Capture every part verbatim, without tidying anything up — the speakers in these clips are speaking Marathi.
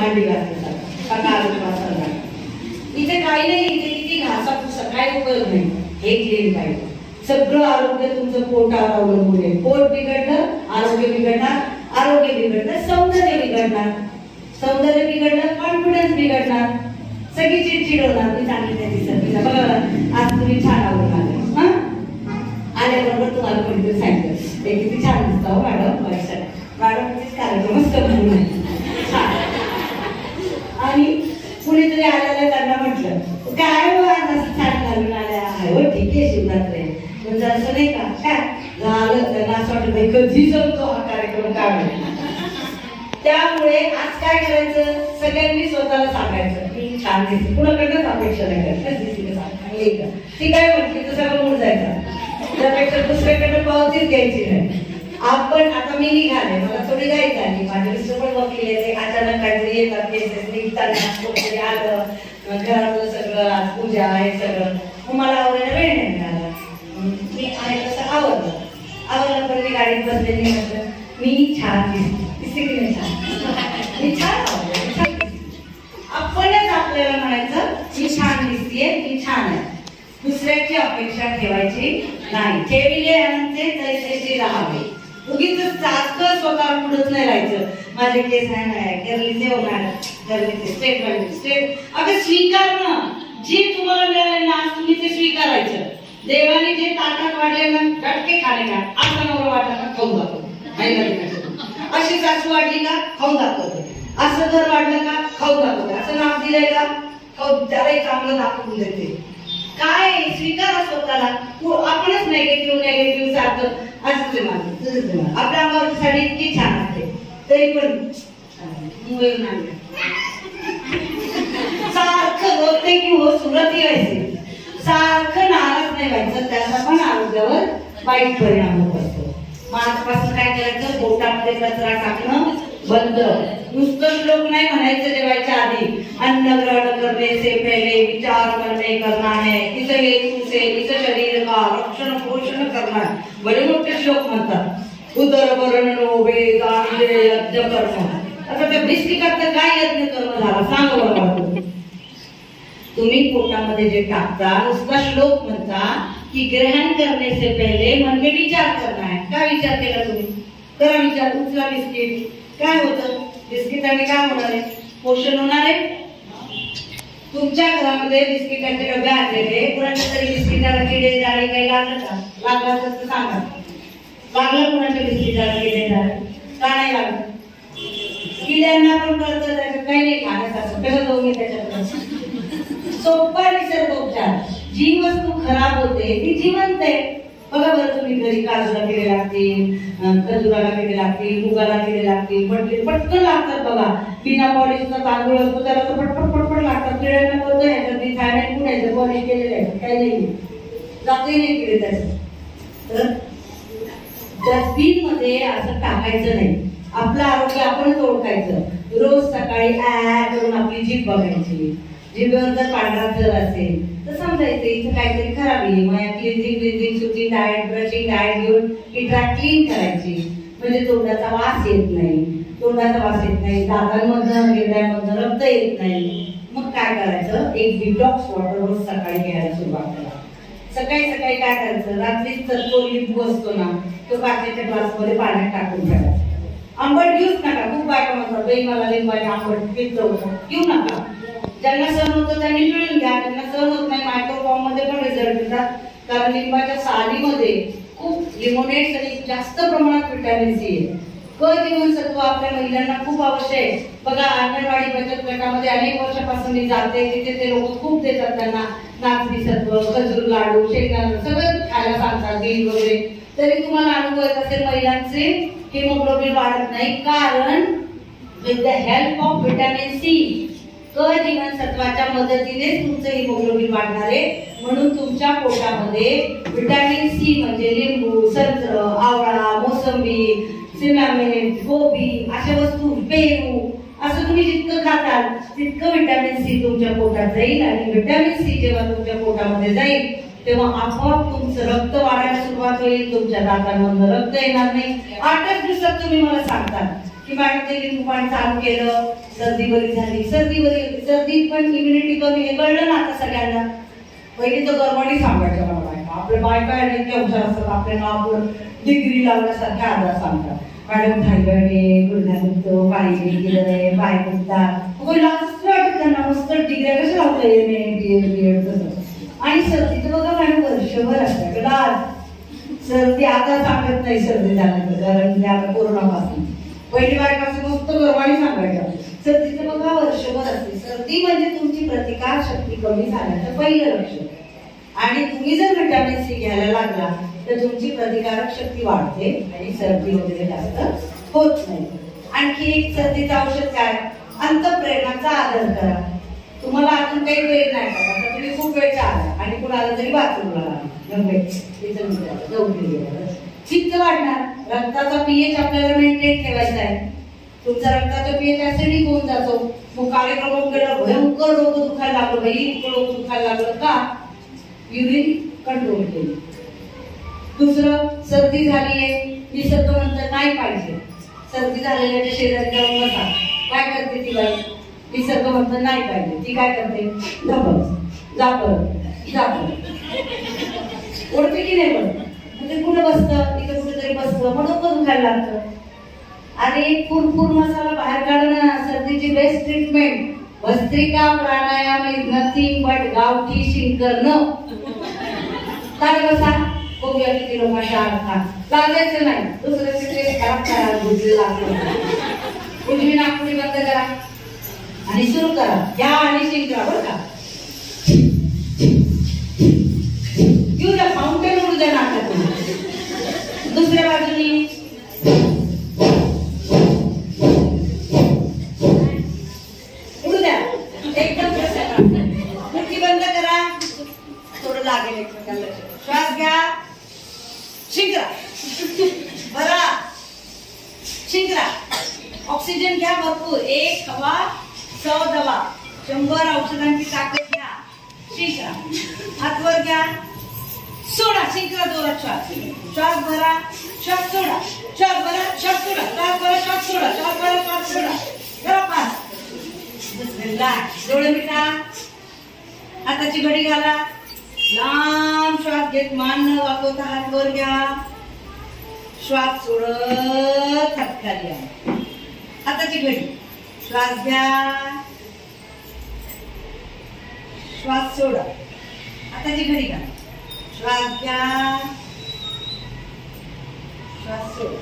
भांडी घासायचा इथे काही नाही, इथे किती घासा काही उपयोग नाही, हे क्लीन पाहिजे. सगळं आरोग्य तुमचं पोटावर अवलंबून आहे. पोट बिघडलं आरोग्य बिघडणार, आरोग्य बिघडलं सौंदर्य बिघडणार, सौंदर्य बिघडलं कॉन्फिडन्स बिघडणार, सगळी चिडचिड होणार. मी सांगितलं दिसत बघा आज तुम्ही छान आवडून आले, हा आल्याबरोबर तुम्हाला कोणीतरी सांगितलं ते किती छान दिसतं हो मॅडम, मॅडम कार्यक्रमच करून आणि कुणीतरी आलेलं त्यांना म्हटलं काय हो आज असं छान घालून आल्या आहे हो, ठीक आहे शिवरात्र म्हणजे असं नाही का काय झालं, त्यांना असं वाटतं कधी जमतो हा कार्यक्रम काय. त्यामुळे आज काय करायचं, सगळ्यांनी स्वतःला सांगायचं मी छान दिसते, कुणाकडनंच अपेक्षा नाही करायचं. ती काय म्हटली तर सगळं मूड जायचा, त्यापेक्षा दुसऱ्याकडे पावतीच घ्यायची नाही. आपण आता मी निघाले, मला थोडी घाई झाली, माझे मिस्टर पण वकील आहे, अचानक काहीतरी येतात केसेस निघताना कोणतरी आलं, घरातलं सगळं आज पूजा आहे सगळं, मग मला आवडायला वेळ नाही मिळाला. मी आहे तसं आवडलं आवडलं पण मी गाडीत बसलेली म्हटलं मी छान दिसते की नाही, छान मी छान आवडलं. आपणच आपल्याला म्हणायचं मी छान दिसतेय, मी छान आहे, दुसऱ्याची अपेक्षा ठेवायची नाही. ठेविले म्हणजे तैसेशी राहावे, उगीच सारखं स्वतः पुढंच नाही राहायचं. माझे केस आहे नाही गरलीचे होणार गरलीचे स्ट्रेट राहायचे स्ट्रेट. अगं स्वीकार ना, जे तुम्हाला मिळाले ना तुम्ही ते स्वीकारायचं. देवाने जे ताटात वाढले ना झटके खाले ना, आपला नवरा वाटला का खाऊन दाखवतो, अशी सासू वाढली का खाऊन दाखवते, असं घर वाढलं का खाऊन दाखवते, असं नाव दिलंय का खाऊ त्यालाही चांगलं दाखवून देते. काय स्वीकारा स्वतःला. आपणच नेगेटिव्ह नेगेटिव्ह सारखं असते माझं, आपल्या अंगावरची साडी इतकी छान असते तरी पण सारखं बोलते की हो सुरत यायचे, सारखं नाराज नाही व्हायचं, त्याचा पण आरोग्यावर वाईट परिणाम होत असतो. मग आजपासून काय करायचं, पोटामध्ये कचरा टाकणं बंद. नुसतं श्लोक नाही म्हणायचं जेवायच्या आधी, अन्न ग्रहण करने से पहले विचार करने करना है, इस हेतु से इस शरीर का रक्षण पोषण करना. बड़े मोठे श्लोक म्हणतात, उदरवर्ण वेद आणि यज्ञ कर्म. आता त्या बिस्किटाचं काय यज्ञ कर्म झाला सांग बरं. तुम्ही पोटामध्ये जे टाकता नुसता श्लोक म्हणता की ग्रहण करने से पहले मन में विचार करना है. काय विचार केला तुम्ही, करा विचार. उचला बिस्किट, काय होतं बिस्किटाने, काय होणार आहे पोषण होणार आहे. तुमच्या घरामध्ये बिस्किटाचे डबे आणलेले, कुणाच्या तरी बिस्किटाला किडे जाळे काही लागलं का, लागलं तर सांगा. लागलं कुणाच्या बिस्किटाला किडे जाळे का नाही लागलं, किड्यांना पण कळतं त्याच्यात काही नाही खाण्यासारखं, कसं जाऊ मी त्याच्यात. सोपा निसर्गोपचार. जी वस्तू खराब होते ती जिवंत आहे. बघा बरं तुम्ही घरी काजूला किडे लागतील, खजुराला किडे लागतील, मुगाला किडे लागतील, पटले पटकन लागतात बघा. बिना पॉलिशचा तांदूळ असतो त्याला तर पटपट पटपट लागतात. किड्यांना कळतं याच्यात मी थायरॉइड पुण्याचं पॉलिश केलेलं आहे काही नाही, जातही नाही किडे त्याचं. तर डस्टबिन मध्ये असं टाकायचं नाही. आपलं आरोग्य आपणच ओळखायचं. रोज सकाळी ऍ करून आपली जीभ बघायची. जीभेवर जर पांढरा जर असेल तर समजायचं इथे काहीतरी खराब आहे. मग क्लिनिंग क्लिनिंग सुटी डाएट ब्रशिंग डाएट घेऊन ही ट्रॅक क्लीन करायची, म्हणजे तोंडाचा वास येत नाही. तोंडाचा वास येत नाही, दातांमधनं गिरड्यांमधनं रक्त येत नाही. मग काय करायचं, एक डिटॉक्स वॉटर रोज सकाळी घ्यायला सुरुवात करा. सकाळी सकाळी काय करायचं, रात्रीच तर तो लिंबू असतो ना तो काचेच्या ग्लासमध्ये पाण्यात टाकून ठेवायचा. आंबट घेऊच नका. खूप बायका म्हणतात बाई मला लिंबाचे आंबट पित्त होतं, घेऊ नका. ज्यांना सहन होतं त्यांनी पिळून घ्या, त्यांना सहन होत नाही मायक्रोफॉर्म मध्ये पण रिझल्ट येतात. कारण लिंबाच्या सालीमध्ये खूप लिमोनेट्स आणि जास्त प्रमाणात व्हिटॅमिन सी आहे. क जीवनसत्व आपल्या महिलांना खूप आवश्यक आहे. बघा अंगणवाडी बचत गटामध्ये अनेक वर्षापासून मी जाते, तिथे ते लोक खूप देतात त्यांना नाचणी सत्व, खजूर लाडू, शेंगदाणा सगळं खायला सांगतात बीज वगैरे. तरी तुम्हाला अनुभव येत असेल महिलांचे हिमोग्लोबिन वाढत नाही, कारण with the help of vitamin C, क जीवनसत्वाच्या मदतीने तुमचं हिमोग्लोबिन वाढणार आहे. म्हणून तुमच्या पोटामध्ये व्हिटॅमिन सी म्हणजे लिंबू, संत्र, आवळा, मोसंबी, शिमला मिरची, गोबी अशा वस्तू, पेरू असं तुम्ही जितकं खाताल तितकं व्हिटॅमिन सी तुमच्या पोटात जाईल. आणि व्हिटॅमिन सी जेव्हा तुमच्या पोटामध्ये जाईल तेव्हा आपोआप तुमचं रक्त वाढायला सुरुवात होईल. तुमच्या दातांमधून रक्त येणार नाही. आठच दिवसात तुम्ही मला सांगता की मॅडम ते लिंबू पाणी चालू केलं, सर्दी बरी झाली, सर्दी बरी होती, सर्दी पण इम्युनिटी कमी हे कळलं ना आता सगळ्यांना. पहिली तर गरमाडी सांगायचं मला बायका, आपल्या बायका इतक्या हुशार असतात, आपल्या नावावर डिग्री लावण्यासारख्या आजार सांगतात. मॅडम थायरॉइड आहे, गुडघ्या दुखतो, पाणी गेलं आहे, पाय दुखतात, लास्ट वाटत त्यांना मस्त डिग्र्या कशा लावता येईल. आणि सर्दी तर बघा मॅडम वर्षभर असतात लास्ट. सर्दी आता सांगत नाही सर्दी झाल्याचं, कारण आता कोरोनापासून पहिली बायकाचं मस्त गरवाणी सांगायचं. सर्दी तर बघा वर्षभर असते. सर्दी म्हणजे तुमची प्रतिकार शक्ती कमी झाल्याचं पहिलं लक्षण. आणि तुम्ही जर विटॅमिन सी घ्यायला लागला तर तुमची प्रतिकारक शक्ती वाढते आणि सर्दी वगैरे जास्त होत नाही. आणखी एक सर्दीचं औषध काय, अंतःप्रेरणाचा आदर करा. तुम्हाला अजून काही वेळ नाही का, आता तुम्ही खूप वेळ आला आणि कुणाला तरी बाथरूमला चित्त वाढणार. रक्ताचा पीएच आपल्याला मेंटेन ठेवायचा आहे. तुमचा रक्ताचा पीएच ऍसिडिक होऊन जातो. मग कार्यक्रम केल्यावर भयंकर डोकं दुखायला लागलं, बाई इतकं डोकं दुखायला लागलं का, युरिन कंट्रोल केली. दुसरं, सर्दी झाली आहे, निसर्ग म्हणतं नाही पाहिजे. सर्दी झालेल्या शेजारी जाऊन बसा, काय करते ती बाई, निसर्ग म्हणतं नाही पाहिजे, ती काय करते, धपच जा परत जा परत, ओळखते की नाही पण म्हणजे कुठं बसतं, इथं कुठेतरी बसतं, मग डोकं दुखायला लागतं. आणि फुरफुर मसाला बाहेर काढणं सर्दीची best treatment. Bhastrika pranayama is nothing but गावठी शिंकरणं. काय बसा, बघूया किती लोकांच्या अर्थ लागायचं नाही, दुसऱ्याचे खराब करा, गुजले लागलं. उजवी नागपुडी बंद करा आणि सुरू करा, घ्या आणि शिंकरा बरं का. घेऊ द्या, फाउंटेन उडू द्या नाकातून. दुसऱ्या बाजूनी उडू द्या, एकदम मुठी बंद करा, थोडं लागेल एकमेकांना. श्वास घ्या, शिंकरा, भरा, शिंकरा. ऑक्सिजन घ्या भरपूर, एक हवा सौ दवा, शंभर औषधांची ताकद घ्या, शिंकरा. हात वर घ्या, सोडा, शिंकरा जोरात श्वास. श्वास भरा, श्वास सोडा, श्वास भरा, श्वास सोडा, श्वास भरा, श्वास सोडा, श्वास भरा, श्वास सोडा. जरा पाच. डोळे मिटा, हाताची घडी घाला, लांब श्वास घेत मान न वाकवता हात वर घ्या, श्वास सोडत हात खाली आणा. हाताची घडी, श्वास घ्या, श्वास सोडा, हाताची घडी घाला, श्वास घ्या, श्वास सोडा.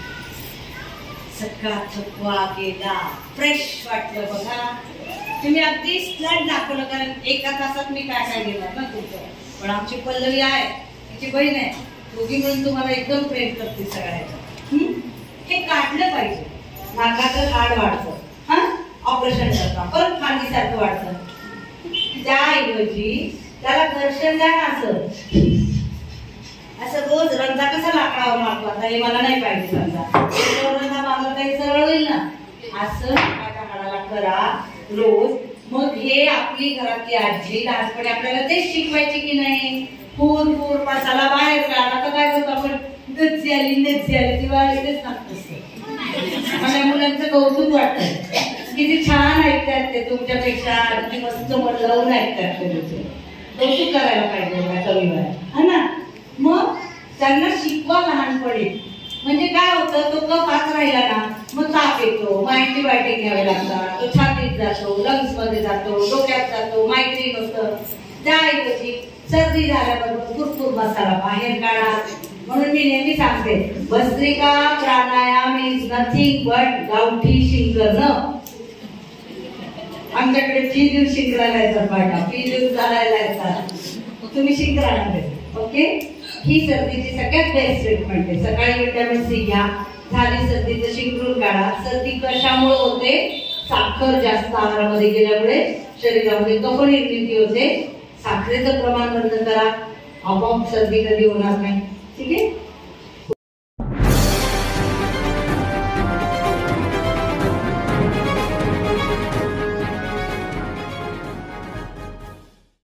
सकाळ थकवा गेला, फ्रेश वाटलं बघा. तुम्ही अगदी स्लॅट दाखवलं, कारण एका तासात मी काय काय देणार ना तुमचं. पण आमची पल्लवी आहे, तिची बहीण आहे, दोघी मिळून तुम्हाला एकदम प्रेम करते सगळ्याचं. हे काढलं पाहिजे. नाकाचं हाड वाढतं, हा ऑपरेशन करता परत खांदीसारखं वाढतं. त्याऐवजी त्याला घर्षण द्या ना, असं असं रोज रंधा कसा लाकडावर मारतो, आता हे मला नाही पाहिजे रंधा, रंधा मारला तरी सरळ होईल ना, असं नाकाच्या हाडाला करा रोज. मग हे आपली घरातली आजी लहानपणी आपल्याला तेच शिकवायची की नाही. फूर फूर मसाला बाहेर काढला तर काय करतो आपण, गच्ची आली नेच्ची आली ती बाहेर तेच टाकतो. माझ्या मुलांचं कौतुक वाटतं, किती छान ऐकतात ते तुमच्यापेक्षा, किती मस्त मन लावून ऐकतात ते. कौतुक करायला पाहिजे कविवर, हा ना. मग त्यांना शिकवा लहानपणी. म्हणजे काय होतं, तो कफ हात राहिला ना मग ताप येतो, मग अँटीबायोटिक घ्यावे लागतात, तो छातीत जातो, लंग्स मध्ये जातो, डोक्यात जातो, मायग्रेन होतं. त्याऐवजी सर्दी झाल्याबरोबर फुरफुर मसाला बाहेर काढा. म्हणून मी नेहमी सांगते, bhastrika pranayama is nothing but गावठी शिंकरणं. आमच्याकडे फी देऊन शिंकरायला येतात बायका, फी देऊन चालायला येतात, तुम्ही शिंकरायला. ओके, ही सर्दीची सगळ्यात बेस्ट ट्रीटमेंट आहे. सकाळी विटॅमिन सी घ्या, झाली सर्दीचं शिंकरून काढा. सर्दी कशामुळे होते, साखर जास्त आहारामध्ये गेल्यामुळे शरीरामध्ये कफ निर्मिती होते. साखरेचं प्रमाण बंद करा, आपोआप सर्दी कधी होणार नाही. ठीक आहे.